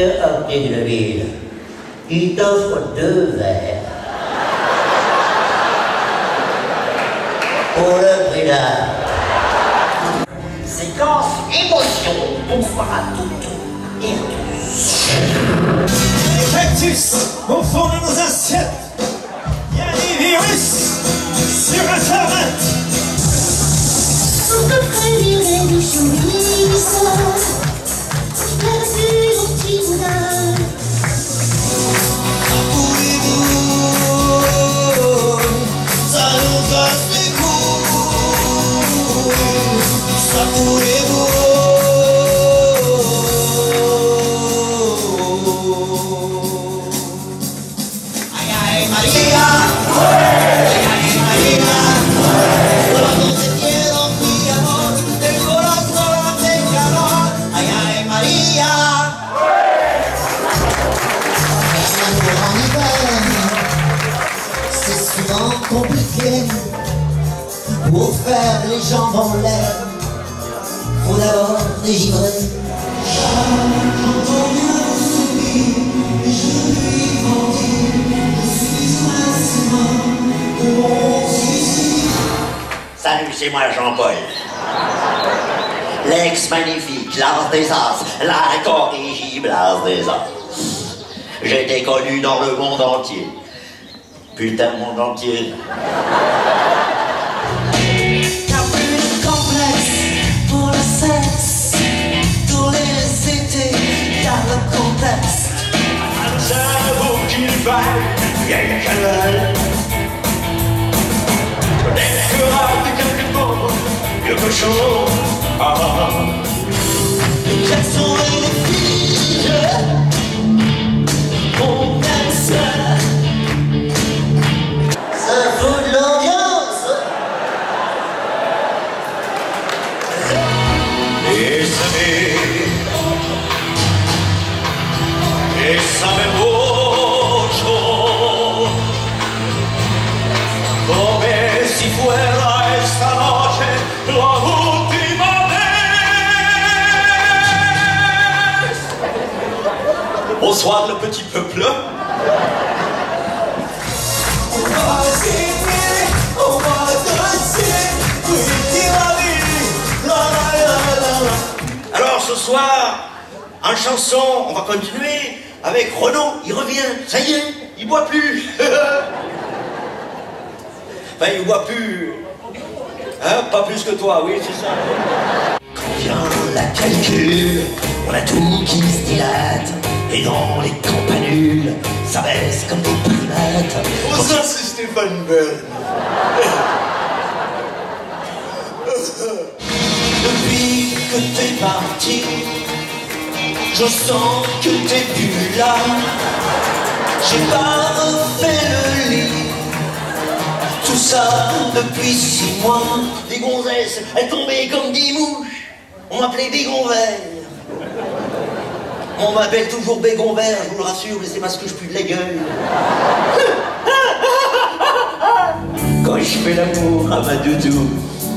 monsieur Ortiz de Ville. Il t'offre 2 verres. Pour le prix d'un. Séquence émotion. Bonsoir à toutes et à tous. Les cactus au fond de nos assiettes. Il y a des virus sur Internet. On peut prévirer du chouïs. Merci mon petit boudin. Ça nous casse les couilles. Sapourez-vous. Aïe aïe Maria. Aïe aïe Maria. Corazón se quiero mi amor. El corazón te calor. Aïe aïe Maria. En hiver, c'est souvent compliqué. Pour faire les jambes en l'air, faut d'abord dégivrer. J'entends bien sourire, et je lui grandis. Je suis maximum de mon suicide. Salut, c'est moi Jean-Paul. L'ex magnifique, l'as des as, l'incorrigible as des as. J'étais connu dans le monde entier. Putain, le monde entier. T'as plus de complexe pour le sexe. Tous les étés, y'a le contexte. J'avoue qu'il vaille vieille cannelle. Des corails de quelque temps, quelque chose. Quelles sont les filles qu'on aime seul? Ça fout de l'ambiance. Et sabe mucho come si fuera esta noche la última vez. Bonsoir le petit peuple. On va s'aimer, on va danser, oui, la vie, la la la la la. Alors ce soir, en chanson, on va continuer avec Renaud. Il revient, ça y est, il boit plus. Enfin, il boit plus. Hein, pas plus que toi, oui, c'est ça. Quand vient la calcul, on a tout qui se dilate. Et dans les campanules, ça baisse comme des primates. Oh, ça c'est Stéphane Bern. Depuis que t'es parti, je sens que t'es plus là. J'ai pas refait le lit. Tout ça depuis 6 mois. Des gonzesses, elles tombaient comme des mouches. On m'appelait Bégonvert. On m'appelle toujours Bégonvert, je vous le rassure, mais c'est parce que je pue de la gueule. Quand je fais l'amour à ma doudou,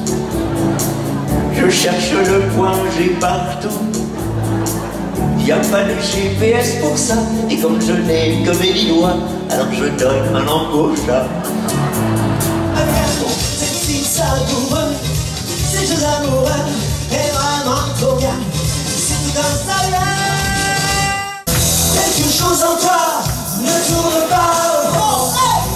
je cherche le point G partout. Y a pas de GPS pour ça, et comme je n'ai que mes 10 doigts, alors je donne ma langue au chat. Cette fille savoureuse, ces jeux amoureux, est vraiment trop bien. C'est tout un salaire. Quelque chose en toi ne tourne pas au fond.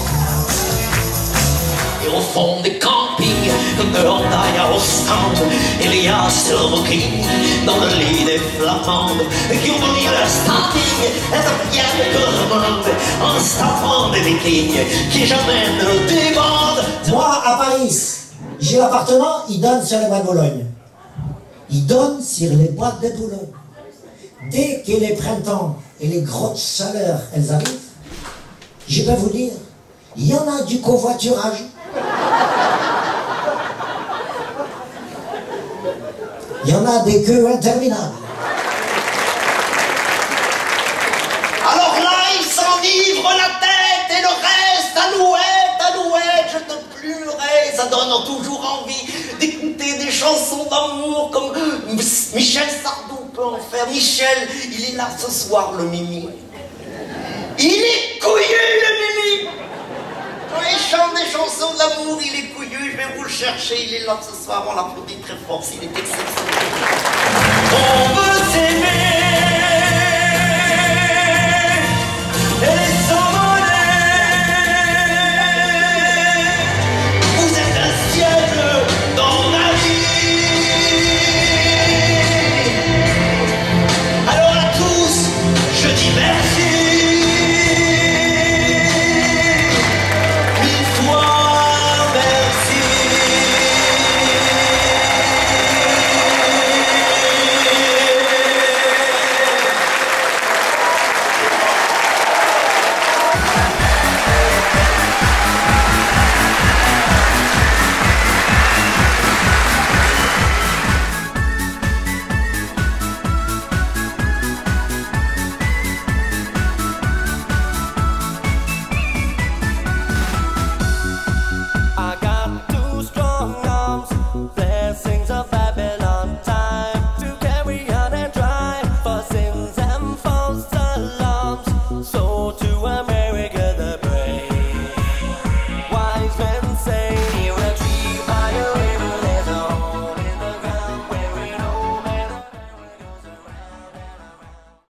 Et au fond des campings, de hondailles ostantes, il y a Silver King dans le lit des flamandes qui oublient leur standing, et bien de gourmandes en staffant des vikings qui jamais ne débandent. Moi, à Paris, j'ai l'appartement, il donne sur les bois de Boulogne. Il donne sur les bois de Boulogne. Dès que les printemps et les grosses chaleurs, elles arrivent, je peux vous dire, il y en a du covoiturage. Il y en a des queues interminables. Alors là, il s'enivre la tête et le reste, alouette, je te plurerai. Ça donne toujours envie d'écouter des chansons d'amour comme Michel Sardou. peut en faire. Michel, il est là ce soir, le Mimi. Il est couillu, le Mimi. Quand il chante des chansons d'amour, il est couillu. Je vais vous le chercher, il est là ce soir. On l'applaudit très fort, il est exceptionnel. On veut s'aimer.